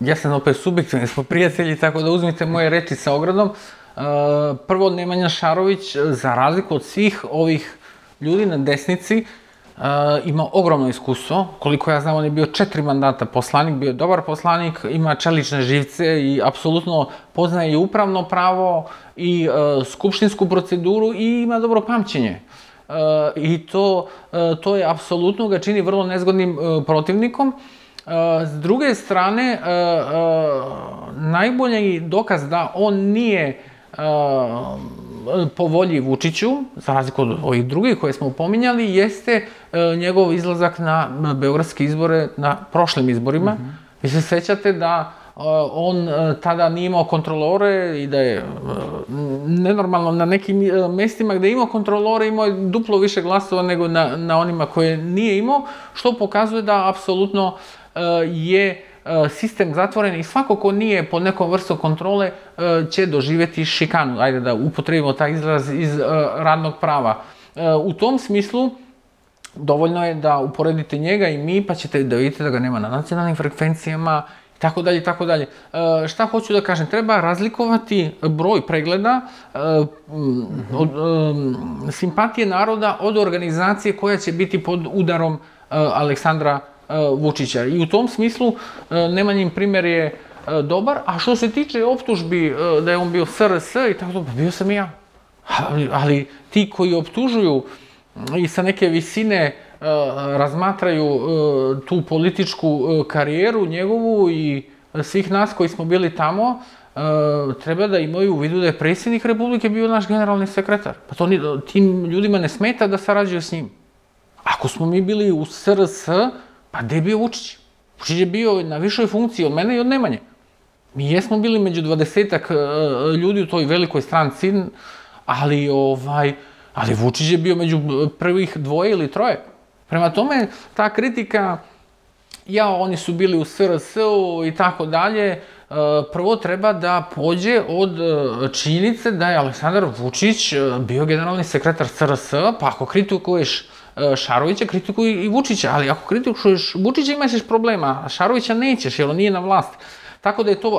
ja sam opet subjektivni, smo prijatelji, tako da uzmite moje reči sa ogradom. Prvo, Nemanja Šarović, za razliku od svih ovih ljudi na desnici, ima ogromno iskustvo. Koliko ja znam, on je bio 4 mandata poslanik, bio je dobar poslanik, ima čelične živce i apsolutno poznaje i upravno pravo i skupštinsku proceduru i ima dobro pamćenje. I to je apsolutno ga čini vrlo nezgodnim protivnikom. S druge strane, najbolji dokaz da on nije po volji Vučiću, za razliku od ovih drugih koje smo pominjali, jeste njegov izlazak na beogradske izbore, na prošlim izborima. Vi se sećate da on tada nije imao kontrolore i da je nenormalno na nekim mestima gde je imao kontrolore, imao je duplo više glasova nego na onima koje nije imao, što pokazuje da apsolutno je sistem zatvoren i svako ko nije pod nekom vrstom kontrole će doživjeti šikanu. Ajde da upotrebimo taj izraz iz radnog prava. U tom smislu, dovoljno je da uporedite njega i mi, pa ćete da vidite da ga nema na nacionalnim frekvencijama, i tako dalje, i tako dalje. Šta hoću da kažem? Treba razlikovati broj pregleda, simpatije naroda od organizacije koja će biti pod udarom Aleksandra Vučića. I u tom smislu Nemanjin primer je dobar, a što se tiče optužbi da je on bio SRS i tako to, bio sam i ja. Ali ti koji optužuju i sa neke visine razmatraju tu političku karijeru njegovu i svih nas koji smo bili tamo, treba da imaju u vidu da je predsjednik Republike bio naš generalni sekretar. Pa to tim ljudima ne smeta da sarađuju s njim. Ako smo mi bili u SRS, pa gde je bio Vučić? Vučić je bio na višoj funkciji od mene i od Nemanje. Mi jesmo bili među 20-ak ljudi u toj velikoj stranci, ali Vučić je bio među prvih 2 ili 3. Prema tome, ta kritika, oni su bili u SRS-u i tako dalje, prvo treba da pođe od činjenice da je Aleksandar Vučić bio generalni sekretar SRS, pa ako kritikuješ Šarovića, kritikuj i Vučića, ali ako kritikuješ Vučića imaš problema, a Šarovića nećeš, jer on nije na vlasti. Tako da je to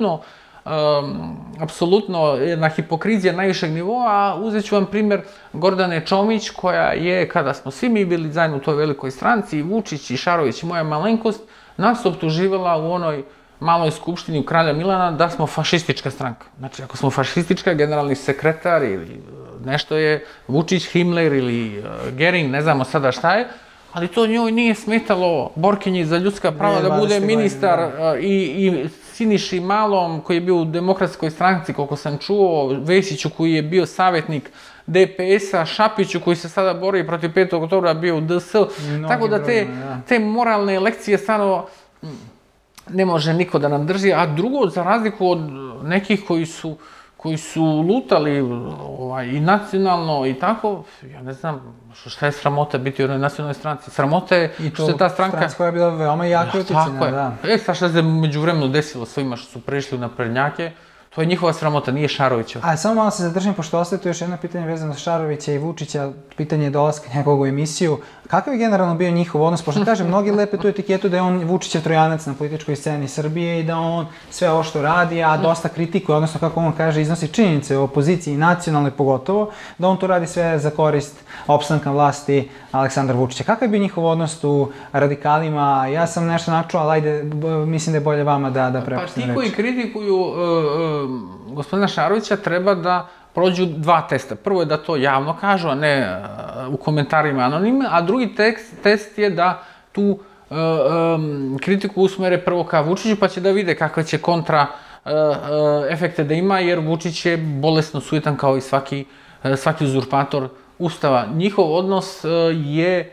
apsolutno jedna hipokrizija najvišeg nivoa, a uzet ću vam primer Gordane Čomić, koja je, kada smo svi mi bili zajedno u toj velikoj stranci, i Vučić i Šarović i moja malenkost, nas optuživala u onoj maloj skupštini u Kralja Milana da smo fašistička stranka. Znači, ako smo fašistička, generalni sekretar ili nešto je Vučić, Himmler ili Gering, ne znamo sada šta je, ali to njoj nije smetalo borkinji za ljudska prava da bude ministar i Siniši Malom koji je bio u Demokratskoj stranci, koliko sam čuo, Vesiću koji je bio savjetnik DPS-a, Šapiću koji se sada bori protiv 5. oktobra bio u DS. Tako da te moralne lekcije stvarno ne može niko da nam drži, a drugo, za razliku od nekih koji su lutali i nacionalno i tako, ja ne znam šta je sramota biti u jednoj nacionalnoj stranci. Sramota je što se ta stranka... I to stranca koja je bila veoma jaka i uticena, da. Sad šta se među vremenu desilo svima što su prešli na prednjake, to je njihova sramota, nije Šarovića. A samo malo se zadržim, pošto ostaje tu još jedno pitanje vezano za Šarovića i Vučića, pitanje dolaska njegovog u emisiju. Kakav je generalno bio njihov odnos? Pošto kažem, mnogi lepe tu etiketu da je on Vučićev trojanac na političkoj sceni Srbije i da on sve ovo što radi, a dosta kritikuje, odnosno kako on kaže, iznosi činjenice o opoziciji, nacionalnoj pogotovo, da on to radi sve za korist opstanka vlasti Aleksandra Vučića. Kakav je bio njihov odnos tu radikalima? Ja sam nešto načuo, ali ajde, mislim da je bolje vama da prepustim reći. Pa ti koji kritikuju gospodina Šarovića treba da prođu 2 testa. Prvo je da to javno kažu, a ne u komentarima anonimno, a drugi test je da tu kritiku usmere prvo ka Vučiću, pa će da vide kakve će kontra efekte da ima, jer Vučić je bolesno sujetan kao i svaki uzurpator Ustava. Njihov odnos je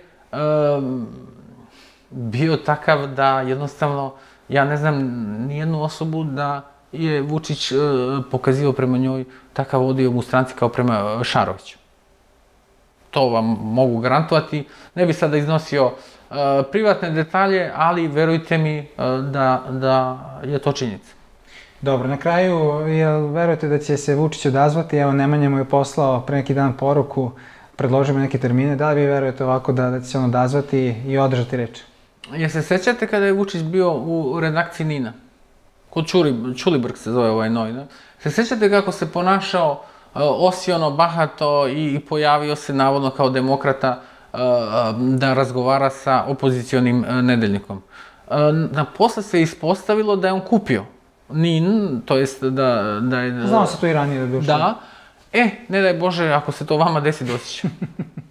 bio takav da jednostavno, ja ne znam nijednu osobu da je Vučić pokazivao prema njoj takav odio u stranci kao prema Šaroviću. To vam mogu garantovati. Ne bih sada iznosio privatne detalje, ali verujte mi da je to činjenica. Dobro, na kraju, verujete da će se Vučić odazvati? Evo, Nemanja mu je poslao pre neki dan poruku, predložimo neke termine. Da li vi verujete ovako da će se on odazvati i održati reč? Jel se sećate kada je Vučić bio u redakciji NIN-a? kod Ćulibrk se zove ovaj novinar. Se sjećate kako se ponašao osiono, bahato i pojavio se navodno kao demokrata da razgovara sa opozicionim nedeljnikom. Posle se ispostavilo da je on kupio NIN, to jest da je... Znao se to i ranije da duše. Da. Ne daj Bože, ako se to vama desi, doći će.